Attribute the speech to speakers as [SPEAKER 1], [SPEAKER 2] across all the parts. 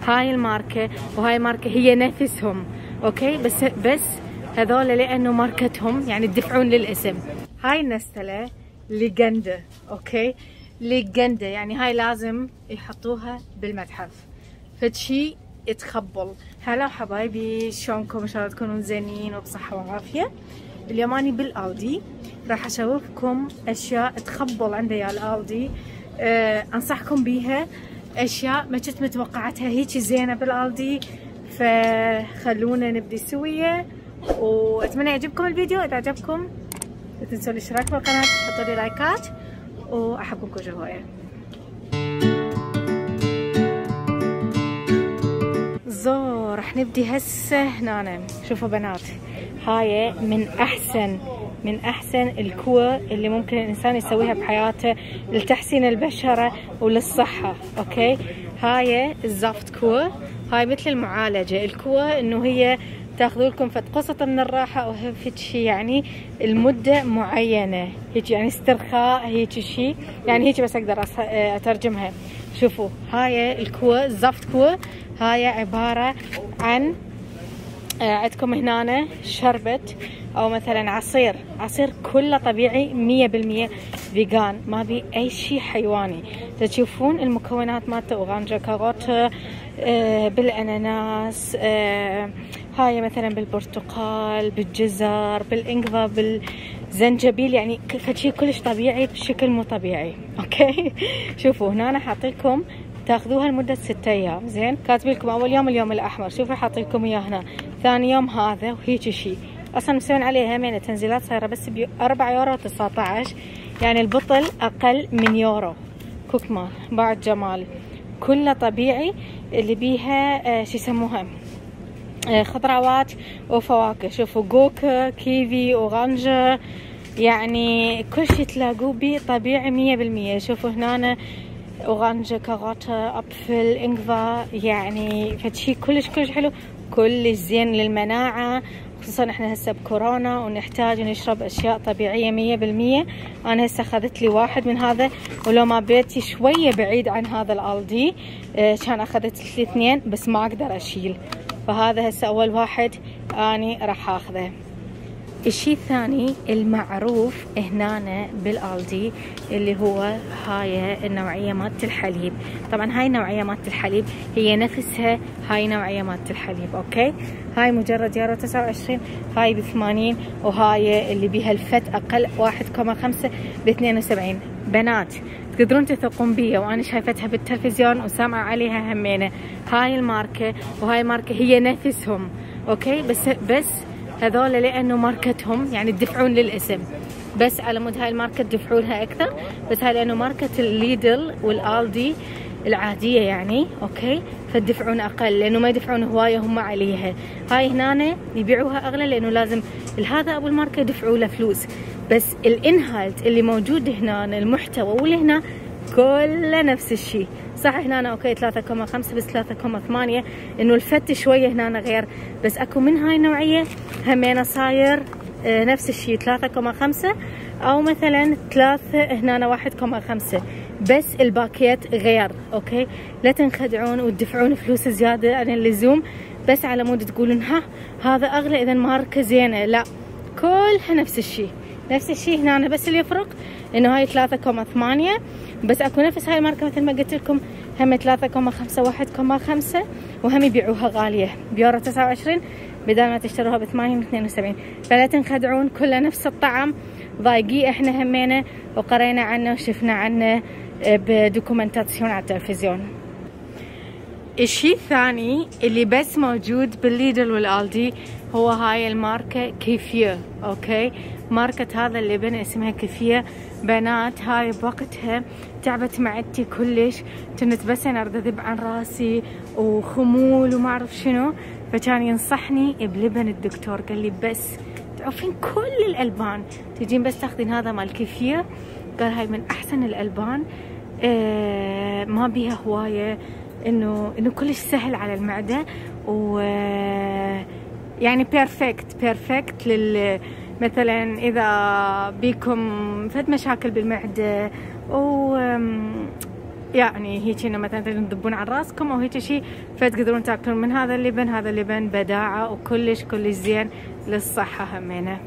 [SPEAKER 1] هاي الماركة وهاي الماركة هي نفسهم، اوكي، بس هذول لانه ماركتهم يعني تدفعون للاسم. هاي النستلة ليجندا، اوكي، ليجندا يعني هاي لازم يحطوها بالمتحف، فشي يتخبل. هلا حبايبي، شلونكم؟ ان شاء الله تكونون زينين وبصحة وعافية. اليوم اني بالالدي راح اشوفكم اشياء تخبل عندي يا الالدي. انصحكم بيها، اشياء ما كنت متوقعتها هيك زينة بالالدي، فخلونا نبدي سوية واتمنى يعجبكم الفيديو. اذا عجبكم لا تنسوا الاشتراك بالقناة، حطوا لي لايكات، واحبكم كل هواية. راح نبدي هسه هنا. شوفوا بنات، هاي من احسن الكوى اللي ممكن الانسان يسويها بحياته لتحسين البشرة وللصحة، اوكي. هاي الزافت كوى، هاي مثل المعالجة. الكوى انه هي تاخذوا لكم قسط من الراحة او هيك شيء، يعني المدة معينة هيك، يعني استرخاء هيك شيء، يعني هيك بس اقدر اترجمها. شوفوا هاي الكوى الزافت كوى، هاي عبارة عن عندكم هنا شربت او مثلا عصير كله طبيعي 100% فيجان، ما بي اي شيء حيواني. تشوفون المكونات مالته: اورانجا، كاروت، بالاناناس، هاي مثلا بالبرتقال، بالجزر، بالانقذة، بالزنجبيل، يعني شيء كلش طبيعي بشكل مو طبيعي، اوكي. شوفوا هنا حاطيلكم تاخذوها لمدة 6 ايام، زين. كاتبيلكم اول يوم اليوم الاحمر، شوفوا حاطيلكم اياه هنا. ثاني يوم هذا وهيك شيء. اصلا مسوين عليه همين تنزيلات، صايره بس ب 4.19€، يعني البطل اقل من يورو. كوكمان بعد جمال، كله طبيعي، اللي بيها شو يسموها، خضروات وفواكه. شوفوا جوكا، كيوي، اورانجا، يعني كل شيء تلاقوه بيه طبيعي 100%. شوفوا هنا اورانجا، كاروت، ابفل، انقذة، يعني فشي كلش حلو، كلش زين للمناعة، خصوصا احنا هسه بكورونا ونحتاج نشرب اشياء طبيعية 100%. انا هسه اخذت لي واحد من هذا، ولو ما بيتي شوية بعيد عن هذا الالدي كان اخذت لي 2، بس ما اقدر اشيل، فهذا هسه اول واحد اني راح اخذه. الشيء الثاني المعروف هنا بالالدي اللي هو هاي النوعية مالت الحليب. طبعا هاي النوعية مالت الحليب هي نفسها هاي نوعية مالت الحليب، اوكي. هاي مجرد يورو 29، هاي ب80، وهاي اللي بيها الفت اقل 1.5 ب72. بنات تقدرون تثقون بيها، وانا شايفتها بالتلفزيون وسامعة عليها همينة. هاي الماركة وهاي الماركة هي نفسهم، اوكي، بس هذول لانه ماركتهم يعني تدفعون للاسم، بس على مود هاي الماركة تدفعوا لها اكثر، بس هاي لانه ماركة الليدل والالدي العادية يعني، اوكي، فتدفعون اقل، لانه ما يدفعون هواية هم عليها. هاي هنا يبيعوها اغلى لانه لازم هذا ابو الماركة يدفعوا له فلوس، بس الانهالت اللي موجود هنا المحتوى واللي هنا كله نفس الشيء. صح هنا اوكي 3.5 بس 3.8، انه الفت شويه هنا غير، بس اكو من هاي النوعيه همينه صاير نفس الشيء 3.5 او مثلا 3 هنا 1.5، بس الباكيت غير، اوكي. لا تنخدعون وتدفعون فلوس زياده عن اللزوم بس على مود تقولون هذا اغلى اذا ماركه زينه، لا، كلها نفس الشيء هنا، بس اللي يفرق انه هاي 3.8، بس اكو نفس هاي الماركة مثل ما قلت لكم هم 3.5 1.5، وهم يبيعوها غالية بيورو 29 بدل ما تشتروها ب8.72. فلا تنخدعون، كلها نفس الطعم، ضايقيه احنا همينا وقرينا عنه وشفنا عنه بدوكومنتاسيون على التلفزيون. الشيء الثاني اللي بس موجود بالليدل والالدي هو هاي الماركة كيفية، اوكي. ماركة هذا اللبن اسمها كيفية. بنات هاي بوقتها تعبت معدتي كلش، كنت بس انا اريد اذب عن راسي وخمول وما اعرف شنو، فكان ينصحني بلبن الدكتور، قال لي بس تعرفين كل الالبان تجين بس تاخذين هذا مال كيفية، قال هاي من احسن الالبان، ما بيها هواية، انه كلش سهل على المعدة، و يعني بيرفكت مثلا اذا بيكم فد مشاكل بالمعدة، و يعني هيك انه مثلا تقدرون تذبون على راسكم او هيك شيء، فتقدرون تاكلون من هذا اللبن. هذا اللبن بداعة وكلش زين للصحة همينه.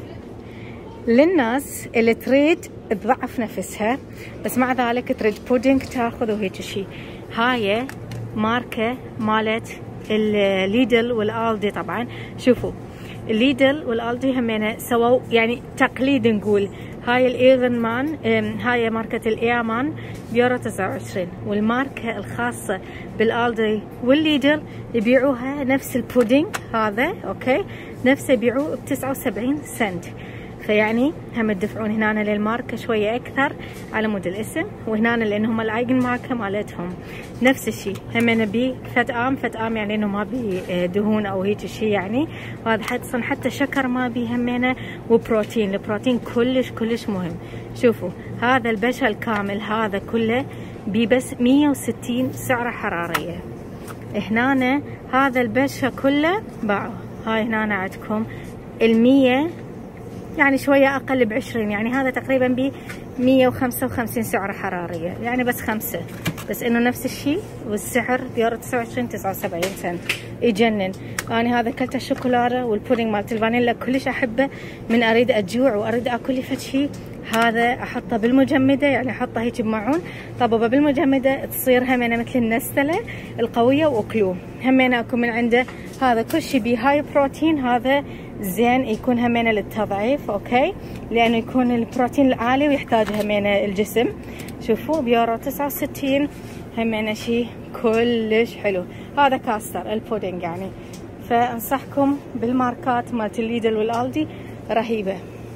[SPEAKER 1] للناس اللي تريد تضعف نفسها بس مع ذلك تريد بودينج تاخذ وهيك شيء، هاي ماركة مالت الليدل والالدي. طبعا شوفوا الليدل والالدي همينه سووا يعني تقليد نقول. هاي الايغن مان، هاي ماركة الايامان بيورو 29، والماركة الخاصة بالالدي والليدل يبيعوها نفس البودينج هذا، اوكي، نفسه يبيعوه ب79 سنت. فيعني هم تدفعون هنا للماركة شوية أكثر على مود الاسم، وهنا لأنهم الأيجن ماركة مالتهم نفس الشيء. هم نبي فتآم يعني إنه ما بي دهون أو هيك شيء يعني. وهذا حتى شكر ما بي همينه، وبروتين. البروتين كلش مهم. شوفوا هذا البشا الكامل هذا كله بي بس 160 سعرة حرارية. هنا هذا البشا كله باعوا. هاي هنا عندكم 100 يعني شوية أقل ب20، يعني هذا تقريبا ب 155 سعرة حرارية، يعني بس 5، بس إنه نفس الشيء. والسعر بيورو 29 سنت. يجنن. أنا هذا كلته الشوكولاتة والبودينج مالت الفانيلا كلش أحبه. من أريد أجوع وأريد أكل لي فد شيء، هذا أحطه بالمجمدة، يعني أحطه هيك بمعون طببه بالمجمدة تصير همينة مثل النستلة القوية، وأكلوه همينة أكو من عنده. هذا كل شيء بيه هاي بروتين، هذا زين يكون همينة للتضعيف، اوكي، لانه يكون البروتين العالي ويحتاج همينة الجسم. شوفوا بيورو 69 همينة شيء كلش حلو. هذا كاستر البودينج يعني. فانصحكم بالماركات مالت الليدل والالدي رهيبة.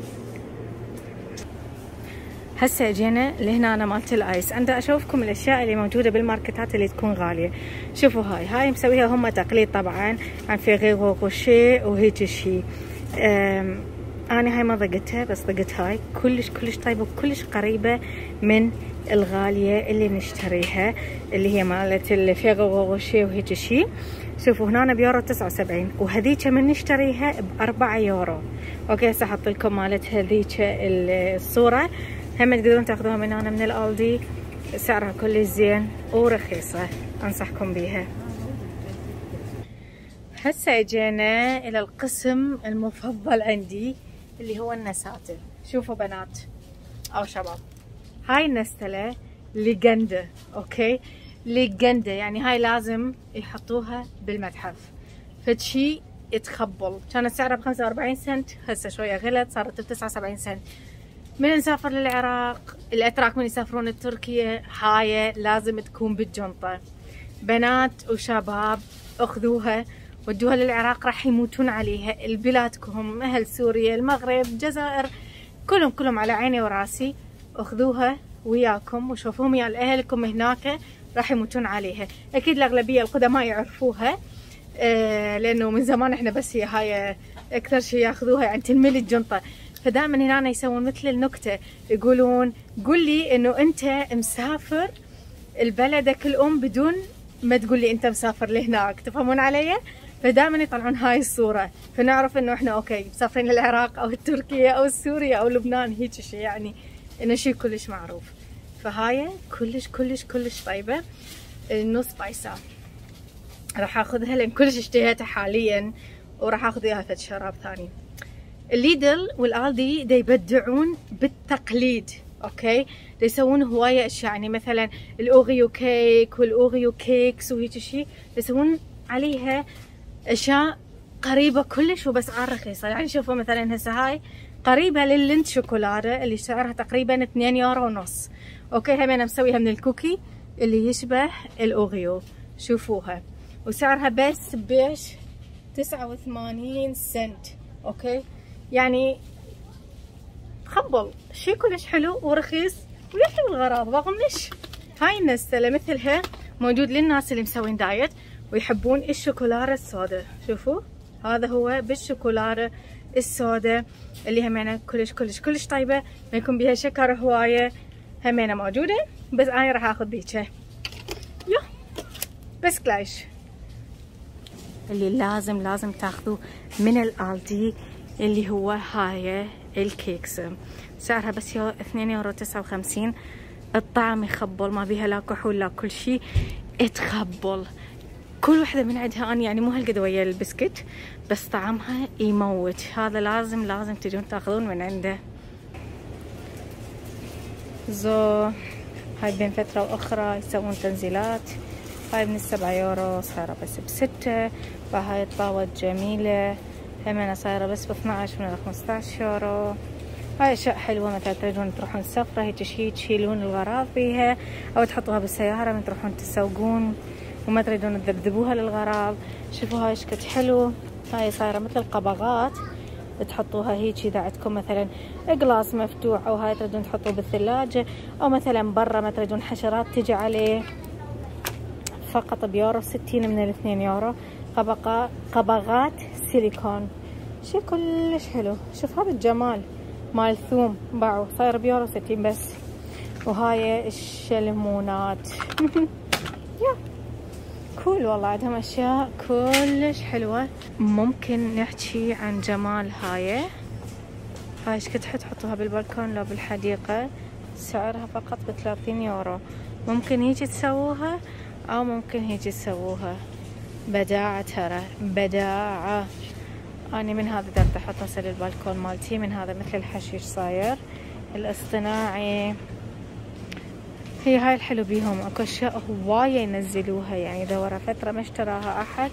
[SPEAKER 1] هسه جينا لهنا مالت الايس. عندي اشوفكم الاشياء اللي موجوده بالماركتات اللي تكون غاليه. شوفوا هاي مسويها هم تقليد طبعا عن فيغيغو غوشي وهيك شيء. انا هاي ما ضقتها، بس ضقت هاي كلش طيبه وكلش قريبه من الغاليه اللي نشتريها، اللي هي مالت الفيغيغو غوشي وهيك شيء. شوفوا هنا بيورو 79، وهذيك من نشتريها ب4 يورو. اوكي هسه احط لكم مالت هذيك الصوره. هم تقدرون تاخذوها من هنا من الالدي، سعرها كلش زين ورخيصه، انصحكم بيها. هسه اجينا الى القسم المفضل عندي اللي هو النساتر. شوفوا بنات او شباب، هاي النستله ليجندا، اوكي، ليجندا يعني هاي لازم يحطوها بالمتحف. فشي يتخبل. كانت سعرها ب45 سنت، هسه شويه غلت صارت ب79 سنت. من نسافر للعراق، الاتراك من يسافرون لتركيا، هاي لازم تكون بالجنطه. بنات وشباب اخذوها ودوها للعراق، راح يموتون عليها. البلادكم اهل سوريا، المغرب، الجزائر، كلهم على عيني وراسي. اخذوها وياكم وشوفوهم يا اهلكم هناك، راح يموتون عليها. اكيد الاغلبيه القدماء يعرفوها، لانه من زمان احنا بس هاي اكثر شيء ياخذوها، يعني تنملي الجنطه. فدائما هنا يسوون مثل النكته، يقولون قول لي انه انت مسافر لبلدك الام بدون ما تقول لي انت مسافر لهناك، تفهمون علي؟ فدائما يطلعون هاي الصوره، فنعرف انه احنا اوكي مسافرين للعراق او تركيا او سوريا او لبنان، هيك شيء يعني انه شيء كلش معروف. فهاي كلش طيبه. نص بايسه راح اخذها لان كلش اشتهيتها حاليا، وراح اخذ وياها فد شراب ثاني. الليدل والالدي دا يبدعون بالتقليد، اوكي، دا يسوون هوايه اشياء، يعني مثلا الاوغيو كيك والاوغيو كيكس وهيك شيء، دا يسوون عليها اشياء قريبه كلش وباسعار رخيصه. يعني شوفوا مثلا هسه هاي قريبه لللينت شوكولاته اللي سعرها تقريبا 2 يورو ونص، اوكي. هم انا مسويها من الكوكي اللي يشبه الاوغيو، شوفوها، وسعرها بس بيش 89 سنت، اوكي. يعني خبل شي كلش حلو ورخيص ويحلو الغراض رغم ليش. هاي النستله مثلها موجود للناس اللي مسوين دايت ويحبون الشوكولاته السوداء. شوفوا هذا هو بالشوكولاته السوداء اللي همينه كلش طيبه، ما يكون بيها شكر هوايه، همينه موجوده. بس انا راح اخذ ذيك بس كلاش. اللي لازم تاخذوه من الالدي اللي هو هاي الكيكس، سعرها بس 2 يورو 59. الطعم يخبل، ما بيها لا كحول لا كل شيء، تخبل. كل وحدة من عندها أنا يعني مو هالقد ويا البسكت، بس طعمها يموت. هذا لازم تجون تاخذون من عنده. هاي بين فترة وأخرى يسوون تنزيلات. هاي من 7 يورو صايرة بس ب6. وهاي الطاوة جميلة همنا صايرة بس ب12 من 15 يورو. هاي أشياء حلوة، مثلا تريدون تروحون سفرة هيك شي تشيلون الغراض بيها، أو تحطوها بالسيارة من تروحون تسوقون وما تريدون تذبذبوها للغراض. شوفوا هاي ايش قد حلو. هاي صايرة مثل القبغات تحطوها هيك اذا عندكم مثلا قلاص مفتوح، او هاي تريدون تحطوه بالثلاجة، او مثلا برا ما تريدون حشرات تجي عليه. فقط بيورو 60 من 2 يورو. قبغات سيليكون، شي كلش حلو. شوف هذا الجمال مال ثوم باعوا صاير بيورو 60 بس. وهاي الشلمونات يا كول والله، عندهم اشياء كلش حلوة. ممكن نحكي عن جمال هاي ايش قد تحطوها بالبلكون لو بالحديقة. سعرها فقط ب30 يورو. ممكن هيجي تسووها او ممكن هيجي تسووها. بداعة ترى بداعة. اني من هذا درت احط هسه للبلكون مالتي، من هذا مثل الحشيش صاير الاصطناعي. هي هاي الحلو بيهم، اكو اشياء هواية ينزلوها، يعني اذا ورا فترة ما اشتراها احد.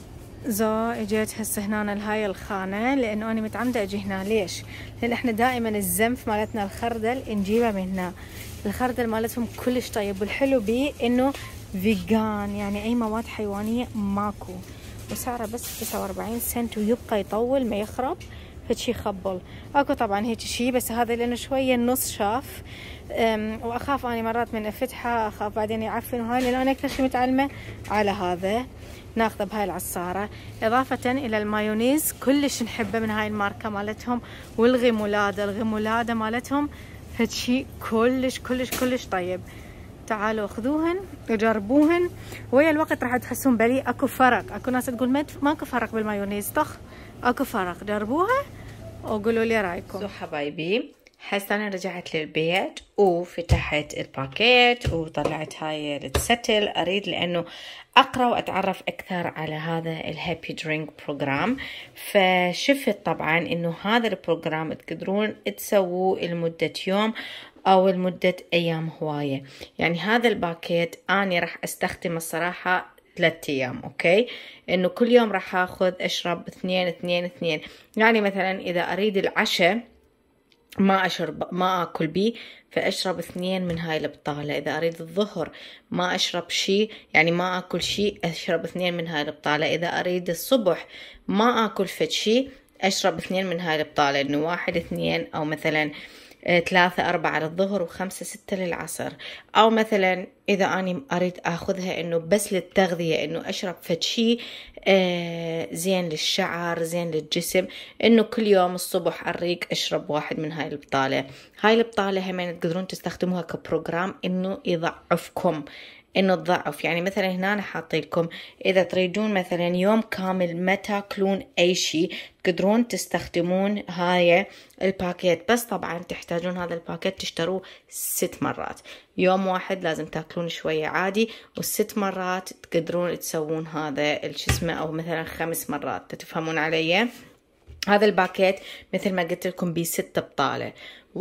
[SPEAKER 1] اجيت هسه هنا لهاي الخانة، لانه انا متعمدة اجي هنا. ليش؟ لان احنا دائما الزنف مالتنا الخردل نجيبه من هنا. الخردل مالتهم كلش طيب، والحلو بيه انه فيجان، يعني اي مواد حيوانية ماكو، وسعره بس 49 سنت، ويبقى يطول ما يخرب. فشي خبل. اكو طبعا هيك شي، بس هذا لانه شوية النص شاف، واخاف اني مرات من افتحها اخاف بعدين يعفن. هاي لان انا اكثر شي متعلمة على هذا. ناخذه بهاي العصارة. اضافة الى المايونيز كلش نحبه من هاي الماركة مالتهم، الغمولادة مالتهم فشي كلش كلش كلش طيب. تعالوا اخذوهن وجربوهن، ويا الوقت راح تحسون بلي اكو فرق. اكو ناس تقول ماكو فرق بالمايونيز، طخ اكو فرق. جربوها وقولوا لي رايكم.
[SPEAKER 2] حبايبي هسه انا رجعت للبيت وفتحت الباكيت وطلعت هاي الستل. اريد لانه اقرا واتعرف اكثر على هذا الهابي درينك بروجرام. فشفت طبعا انه هذا البروجرام تقدرون تسووه لمدة يوم او لمدة ايام هواية. يعني هذا الباكيت اني راح استخدمه الصراحة 3 ايام. اوكي، انه كل يوم راح اخذ اشرب 2. يعني مثلا اذا اريد العشاء ما اكل بيه، فاشرب 2 من هاي البطالة. اذا اريد الظهر ما اشرب شي، يعني ما اكل شي، اشرب 2 من هاي البطالة. اذا اريد الصبح ما اكل فد شي، اشرب 2 من هاي البطالة. انه 1 2 او مثلا 3 4 للظهر و5 6 للعصر. او مثلا اذا اني اريد اخذها انه بس للتغذية، انه اشرب فد شي زين للشعر زين للجسم، انه كل يوم الصبح الريق اشرب 1 من هاي البطالة. هاي البطالة همين تقدرون تستخدموها كبروجرام انه يضعفكم، انه تضعف. يعني مثلا هنا أنا حاطي لكم اذا تريدون مثلا يوم كامل ما تاكلون اي شيء، تقدرون تستخدمون هاي الباكيت. بس طبعا تحتاجون هذا الباكيت تشتروه 6 مرات. يوم واحد لازم تاكلون شوية عادي، و6 مرات تقدرون تسوون هذا الجسمة، او مثلا 5 مرات. تفهمون علي؟ هذا الباكيت مثل ما قلت لكم ب 6 بطالة.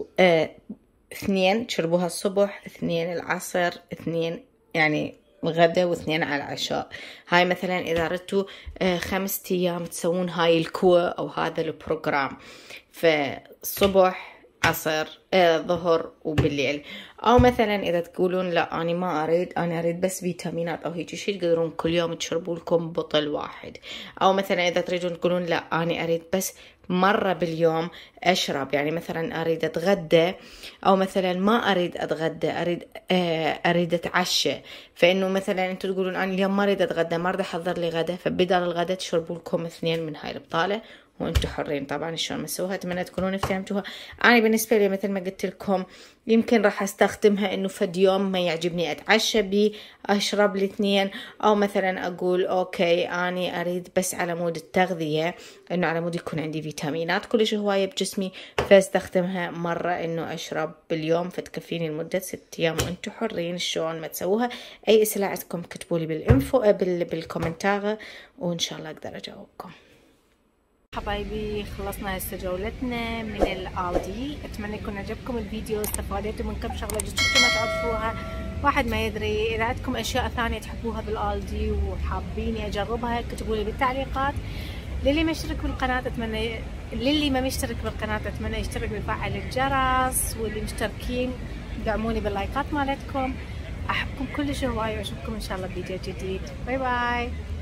[SPEAKER 2] 2 تشربوها الصبح، 2 العصر، 2 يعني غدا، و2 على العشاء. هاي مثلا اذا اردتوا 5 ايام تسوون هاي الكوة او هذا البروجرام، فالصبح عصر ظهر وبالليل. او مثلا اذا تقولون لا انا ما اريد، انا اريد بس فيتامينات او هيك شيء، تقدرون كل يوم تشربوا لكم بطل واحد. او مثلا اذا تريدون تقولون لا انا اريد بس مرة باليوم اشرب، يعني مثلا اريد اتغدى، او مثلا ما اريد اتغدى، اريد اتعشى. فانه مثلا انتم تقولون انا اليوم ما اريد اتغدى، ما اريد احضر لي غدا، فبدل الغدا تشربوا لكم 2 من هاي البطالة. وانتم حرين طبعا شلون مسووها. اتمنى تكونون فهمتوها. انا بالنسبه لي مثل ما قلت لكم يمكن راح استخدمها انه فد يوم ما يعجبني اتعشى بي اشرب لي 2، او مثلا اقول اوكي اني اريد بس على مود التغذيه، انه على مود يكون عندي فيتامينات كلش هواية بجسمي، فاستخدمها مرة انه اشرب باليوم فتكفيني لمدة 6 ايام. وانتم حرين شلون ما تسووها. اي اسئلة عندكم كتبولي بالانفو بالكومنتار وان شاء الله اقدر اجاوبكم. حبايبي خلصنا هسه جولتنا من الالدي، اتمنى يكون عجبكم الفيديو، استفادتوا من كم شغله جديده ما تعرفوها. واحد ما يدري. اذا عندكم اشياء ثانيه تحبوها بالالدي وحابيني اجربها اكتبوا لي بالتعليقات. للي مشترك بالقناه اتمنى، للي ما مشترك بالقناه اتمنى يشترك ويفعل الجرس، واللي مشتركين دعموني باللايكات مالتكم. احبكم كلش هواي واشوفكم ان شاء الله بفيديو جديد. باي باي.